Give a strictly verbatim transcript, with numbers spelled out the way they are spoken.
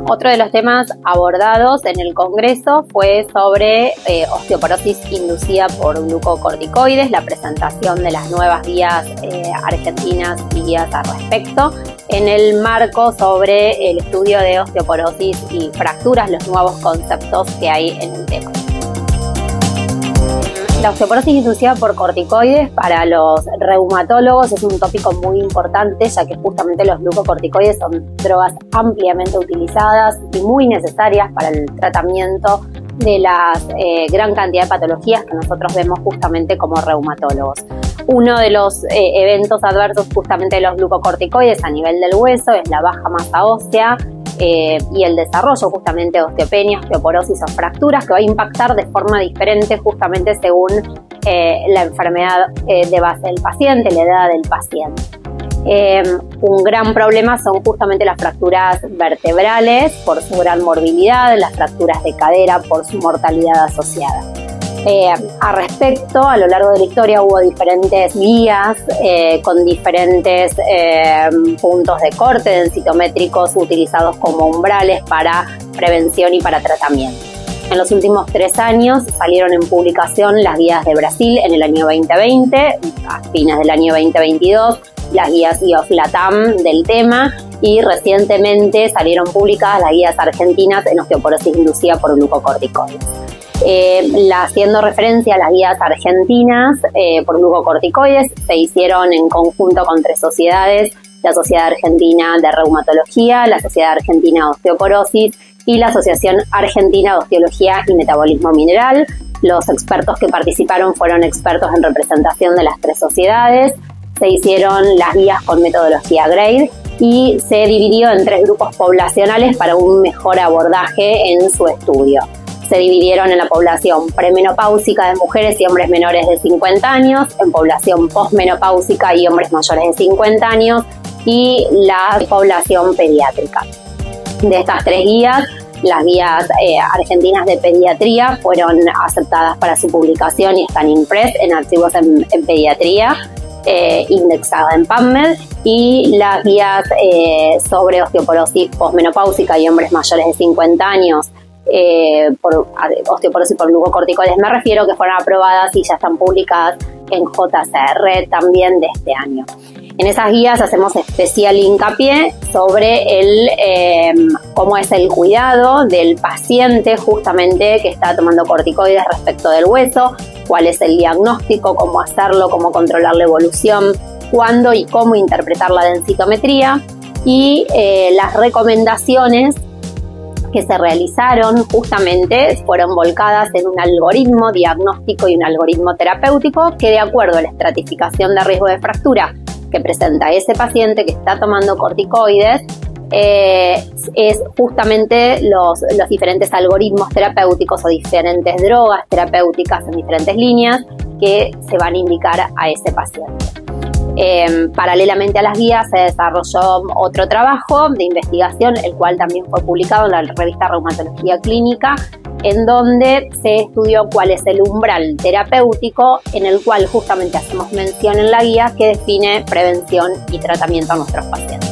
Otro de los temas abordados en el Congreso fue sobre eh, osteoporosis inducida por glucocorticoides, la presentación de las nuevas guías eh, argentinas y guías al respecto, en el marco sobre el estudio de osteoporosis y fracturas, los nuevos conceptos que hay en el tema. La osteoporosis inducida por corticoides para los reumatólogos es un tópico muy importante, ya que justamente los glucocorticoides son drogas ampliamente utilizadas y muy necesarias para el tratamiento de la eh, gran cantidad de patologías que nosotros vemos justamente como reumatólogos. Uno de los eh, eventos adversos justamente de los glucocorticoides a nivel del hueso es la baja masa ósea, Eh, y el desarrollo justamente de osteopenia, osteoporosis o fracturas, que va a impactar de forma diferente justamente según eh, la enfermedad eh, de base del paciente, la edad del paciente. Eh, un gran problema son justamente las fracturas vertebrales por su gran morbilidad, las fracturas de cadera por su mortalidad asociada. Eh, a respecto, a lo largo de la historia hubo diferentes guías eh, con diferentes eh, puntos de corte densitométricos utilizados como umbrales para prevención y para tratamiento. En los últimos tres años salieron en publicación las guías de Brasil en el año veinte veinte, a fines del año veinte veintidós, las guías I O F LATAM del tema, y recientemente salieron publicadas las guías argentinas en osteoporosis inducida por glucocorticoides. Eh, la, haciendo referencia a las guías argentinas eh, por glucocorticoides, se hicieron en conjunto con tres sociedades: la Sociedad Argentina de Reumatología, la Sociedad Argentina de Osteoporosis y la Asociación Argentina de Osteología y Metabolismo Mineral. Los expertos que participaron fueron expertos en representación de las tres sociedades. Se hicieron las guías con metodología GRADE y se dividió en tres grupos poblacionales para un mejor abordaje en su estudio. Se dividieron en la población premenopáusica de mujeres y hombres menores de cincuenta años, en población posmenopáusica y hombres mayores de cincuenta años, y la población pediátrica. De estas tres guías, las guías eh, argentinas de pediatría fueron aceptadas para su publicación y están impresas en archivos en, en pediatría, eh, indexada en PubMed, y las guías eh, sobre osteoporosis posmenopáusica y hombres mayores de cincuenta años, Eh, por osteoporosis por glucocorticoides me refiero, que fueron aprobadas y ya están publicadas en J C R también de este año. En esas guías hacemos especial hincapié sobre el eh, cómo es el cuidado del paciente justamente que está tomando corticoides respecto del hueso, cuál es el diagnóstico, cómo hacerlo, cómo controlar la evolución, cuándo y cómo interpretar la densitometría, y eh, las recomendaciones que se realizaron justamente fueron volcadas en un algoritmo diagnóstico y un algoritmo terapéutico que, de acuerdo a la estratificación de riesgo de fractura que presenta ese paciente que está tomando corticoides, eh, es justamente los, los diferentes algoritmos terapéuticos o diferentes drogas terapéuticas en diferentes líneas que se van a indicar a ese paciente. Eh, paralelamente a las guías se desarrolló otro trabajo de investigación, el cual también fue publicado en la revista Reumatología Clínica, en donde se estudió cuál es el umbral terapéutico en el cual justamente hacemos mención en la guía, que define prevención y tratamiento a nuestros pacientes.